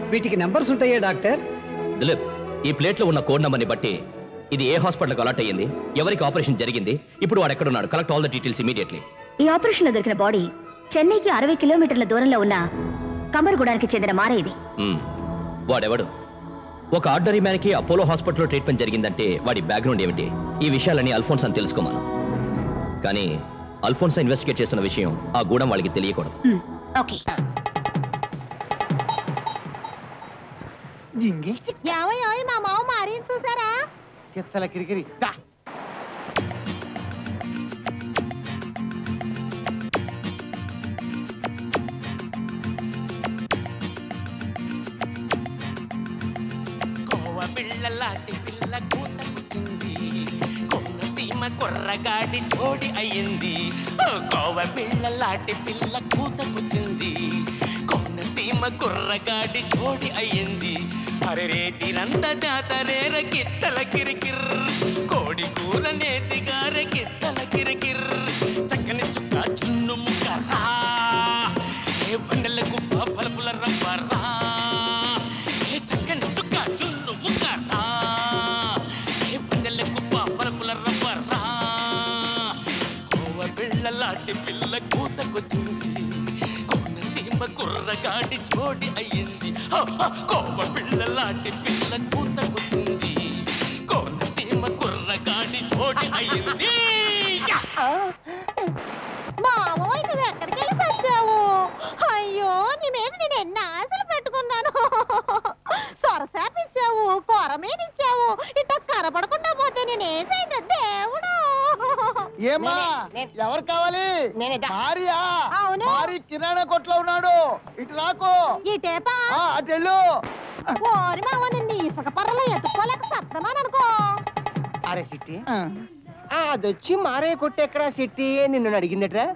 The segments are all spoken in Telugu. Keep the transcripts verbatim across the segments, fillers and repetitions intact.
వీటికి నంబర్స్ ఉంటాయా డాక్టర్? దిలీప్, ఈ ప్లేట్ లో ఉన్న కోడ్ నంబర్ ని బట్టి ఇది ఏ హాస్పిటల్ అలాట్ అయ్యింది, ఎవరికి ఆపరేషన్ జరిగింది, ఇప్పుడు వాడు ఎక్కడ ఉన్నాడు, collect all the details immediately. ఈ ఆపరేషన్ లో దొరికిన బాడీ చెన్నైకి అరవై కిలోమీటర్ల దూరంలో ఉన్న కమర్గూడానికి చెందిన మారేది. వాడెవడు? ఒక ఆర్డరీ మ్యాన్ కి అపోలో హాస్పిటల్లో ట్రీట్మెంట్ జరిగిందంటే వాడి బ్యాక్గ్రౌండ్ ఏమిటి? ఈ విషయాలని అల్ఫోన్స్ అని తెలుసుకోమను. కానీ అల్ఫోన్స్ ఇన్వెస్టిగేట్ చేస్తున్న విషయం ఆ గూడెం వాళ్ళకి తెలియకూడదు. ఓకే. మా మావ మారి చూసారా? చెత్తల కిరికిరి. పిల్లలాంటి పిల్ల కూత కూర్చుంది, కొన్నసీమ కుర్రగాడి జోడి అయ్యింది. కోవ పిల్లలాంటి పిల్ల కూత కూర్చుంది, కొన్నసీమ కుర్రగాడి జోడి అయ్యింది. అరే రేతిరంత జాతరేర కిత్తల కిరికిర్, కోడి కూర నేతిగార కిత్తల కిరికిర్. చక్కని చుక్క చున్ను ముక్కరా, ఏ బండల గుప్ప పలుపుల రవ్వరా, ఏ చక్కని చుక్క చున్ను ముక్కరా, ఏ బండల గుప్ప పలుపుల రవ్వరా. కోవ పిల్లలాంటి పిల్ల కూతకొచ్చింది, కొన్నసీమ కుర్రగాడి జోడి అయ్యింది. కోవ పిల్లలాంటి పిల్ల కూతకొచ్చింది, కొన్నసీమ కుర్రగాడి జోడి అయ్యింది. మావోయ్, నువ్వు ఎక్కడికి వెళ్ళి వచ్చావు? అయ్యో, నీ మీద నేను ఎన్ని ఆశలు పెట్టుకున్నాను. సొరసాపిచ్చావు, కొరమేనిచ్చావు, ఇట్లా కనపడకుండా పోతే నేనేం చేయను దేవుడు. ఏమా ఎవరు కావాలి? భార్యా? అవును. భార్య కిరాణా కొట్లో ఉన్నాడు, ఇటు రాకు. ఇటేపా? అటు వెళ్ళు. ఓరి మావ, నిన్ను ఇసుక పర్రలో ఎత్తుకోలేక సత్తనాను అనుకో. అరే సిట్టి, అదొచ్చి మారే కొట్టెక్కడా సిట్టి నిన్ను అడిగిందట్రా?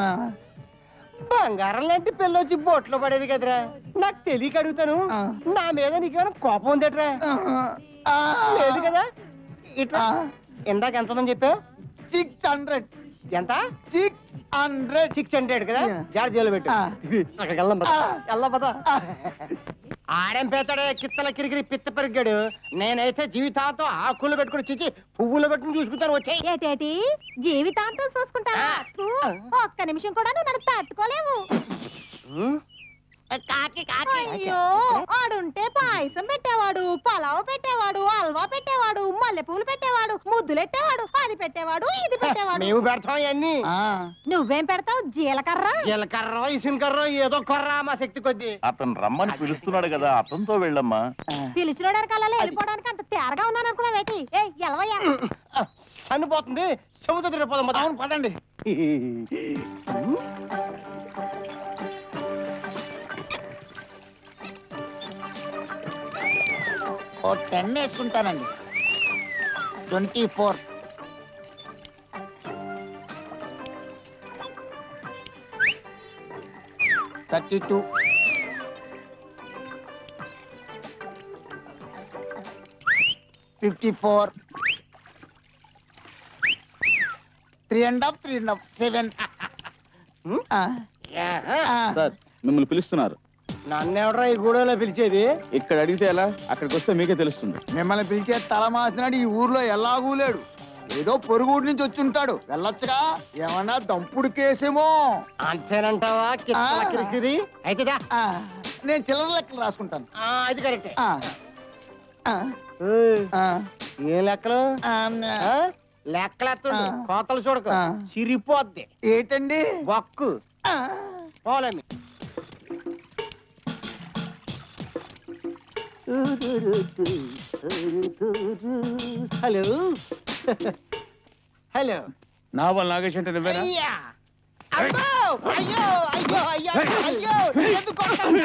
బంగారం లాంటి పిల్లొచ్చి బొట్లో పడేది కదరా, నాకు తెలియక అడుగుతాను. నా మీద నీకేమైనా కోపం ఉందట్రా? లేదు కదా. ఇట్లా ఇందాక ఎంతమని చెప్పావు? Six hundred. ఎంత? Six hundred. సిక్స్ హండ్రెడ్ కదా, జాడ జైలు పెట్టు. అక్కడికి వెళ్దాం పద. ఆడేం పేతాడే కిత్తల కిరికిరి పిత్త పెరిగాడు. నేనైతే జీవితాంతం ఆకులు పెట్టుకుని చిచ్చి పువ్వులు పెట్టుకుని చూసుకుంటాను. వచ్చాయి ఏటేటి జీవితాంతం చూసుకుంటా? ఒక్క నిమిషం కూడా నువ్వు నన్ను తట్టుకోలేవు. అయ్యో, ఆడుంటే పాయసం పెట్టేవాడు, పలావ్ పెట్టేవాడు, హల్వా పెట్టేవాడు, మల్లె పూలు పెట్టేవాడు, ముద్దులెట్టేవాడు, అది పెట్టేవాడు, ఇది పెట్టేవాడు. మేము పెడతాం ఇవన్నీ. నువ్వేం పెడతావు? జీలకర్ర జీలకర్ర ఇసుకర్ర ఏదో కొర్రా మా శక్తి కొద్ది. అతను రమ్మని పిలుస్తున్నాడు కదా, అతనితో వెళ్ళమ్మా. పిలిచినోడానికి అలా వెళ్ళిపోవడానికి అంత తేరగా ఉన్నాను అనుకున్నా వేటి? ఏ ఎలవయ్యా, చనిపోతుంది. సముద్ర తిరిగిపోదాం పదండి. ఓ టెన్ వేసుకుంటానండి. Twenty four, thirty two, fifty four, three and half three and half seven. Sir, మిమ్మల్ని పిలుస్తున్నారు. నన్నెవడరా ఈ గూడెలో పిలిచేది? ఇక్కడ అడిగితే ఎలా? అక్కడికి వస్తే మీకే తెలుస్తుంది. మిమ్మల్ని పిలిచే తల మాసినాడు ఈ ఊర్లో ఎలాగూలేడు. ఏదో పొరుగుడు నుంచి వచ్చి ఉంటాడు, వెళ్ళొచ్చుగా. ఏమన్నా దంపుడు కేసేమో. అంతేనంటావా? కిరికిరి అయితే నేను చిల్లర లెక్కలు రాసుకుంటాను. అది కరెక్టే. ఏ లెక్కలు? లెక్కలెత్తండి, కోతలు చూడక చిరిపోద్ది. ఏంటండి? బొక్కు పోలేమి. హలో హలో, నావల్ నాగేష్ అంటే నువ్వేనా? అయ్యో అయ్యో అయ్యో అయ్యో అయ్యో, ఎందుకు కొడతారు?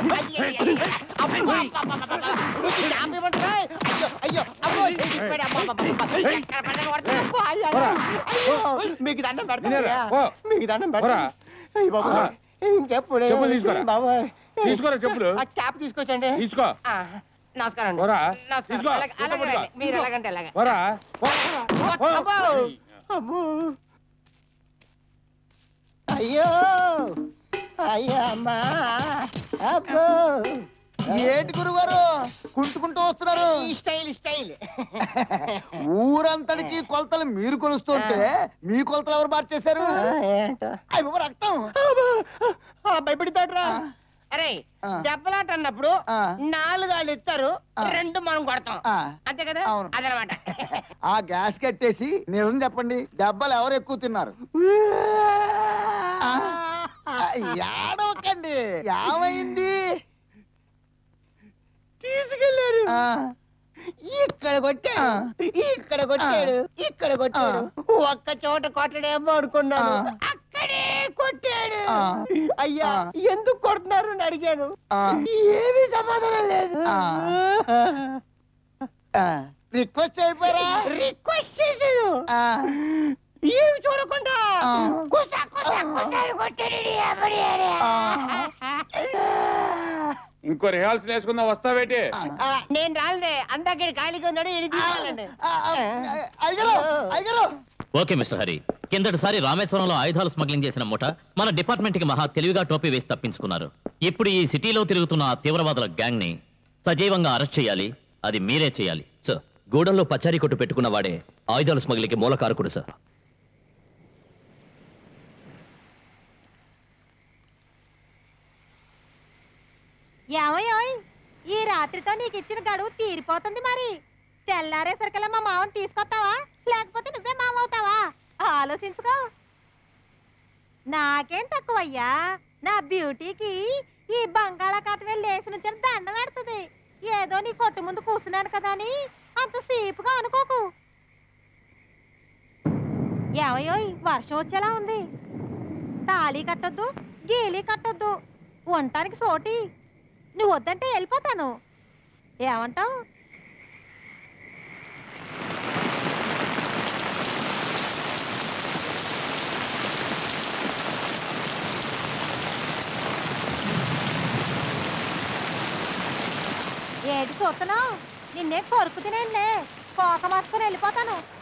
మీకు దండం పెడతా, మీకు దండం పెడతా. ఇంకెప్పుడు బాబాయ్ తీసుకోరా చెప్పులు. క్యాప్ తీసుకొచ్చండి. తీసుకో. నమస్కారం. మీరు ఎలాగంటే ఎలాగ. అయ్యో అయ్యో అమ్మా, అబ్బో ఏంటి గురుగారు కుంటుకుంటూ వస్తున్నారు? Style style. ఊరంతటికి కొలతలు మీరు కొలుస్తుంటే మీ కొలతలు ఎవరు మార్చేశారు? అయ్యో రక్తం భయపడితాడ్రా. అరే దెబ్బలాట అన్నప్పుడు నాలుగు వాళ్ళు ఇస్తారు, రెండు మనం కొడతాం అంతే కదా? అదనమాట. ఆ గ్యాస్ కట్టేసి నిజం చెప్పండి, దెబ్బలు ఎవరు ఎక్కువ తిన్నారు? ఏడవకండి, ఏమైంది? తీసుకెళ్ళారు. ఇక్కడ కొట్టాడు, ఇక్కడ కొట్టాడు, ఇక్కడ కొట్టాడు. ఒక్క చోట కొట్టడేమో అనుకున్నాను, అక్కడే కొట్టాడు. అయ్యా ఎందుకు కొడుతున్నారు అని అడిగాను, ఏమీ సమాధానం లేదు. రిక్వెస్ట్ అయిపోయారా? రిక్వెస్ట్ చేశాను, ఏమి చూడకుండా ఇంకో రిహార్సల్ వేసుకుందాం, వస్తావేటి? నేను రాలేదే, అందాక ఖాళీగా ఉన్నాడు. ఓకే మిస్టర్ హరి, కిందటిసారి రామేశ్వరంలో ఆయుధాలు స్మగ్లింగ్ చేసిన ముఠ మన డిపార్ట్మెంట్ కి మహా తెలివిగా టోపీ వేసి తప్పించుకున్నారు. ఇప్పుడు ఈ సిటీలో తిరుగుతున్న ఆ తీవ్రవాదుల గ్యాంగ్ ని సజీవంగా అరెస్ట్ చేయాలి, అది మీరే చేయాలి. సార్, గూడెంలో పచారీ కొట్టు పెట్టుకున్న వాడే ఆయుధాలు స్మగ్లింగ్ కి మూల కారకుడు సార్. ఏమయ్యోయ్, ఈ రాత్రితో నీకు ఇచ్చిన గడువు తీరిపోతుంది. మరి తెల్లారేసరికల్లా మా మామని తీసుకొస్తావా, లేకపోతే నువ్వే మామ అవుతావా? ఆలోచించుకో. నాకేం తక్కువయ్యా, నా బ్యూటీకి ఈ బంగాళాఖాతం వెళ్ళి లేచి నుంచి దండం పెడుతుంది. ఏదో నీ కొట్టు ముందు కూర్చున్నాను కదా అని అంత సేపుగా అనుకోకు. ఏమయ్యోయ్, వర్షం వచ్చేలా ఉంది. తాళీ కట్టొద్దు, గీలీ కట్టొద్దు, ఉండటానికి సోటి. నువ్వు వద్దంటే వెళ్ళిపోతాను. ఏమంటావు? ఏటి చూస్తున్నావు? నిన్నే కొరుకు తినేండి, కోక మార్చుకొని వెళ్ళిపోతాను.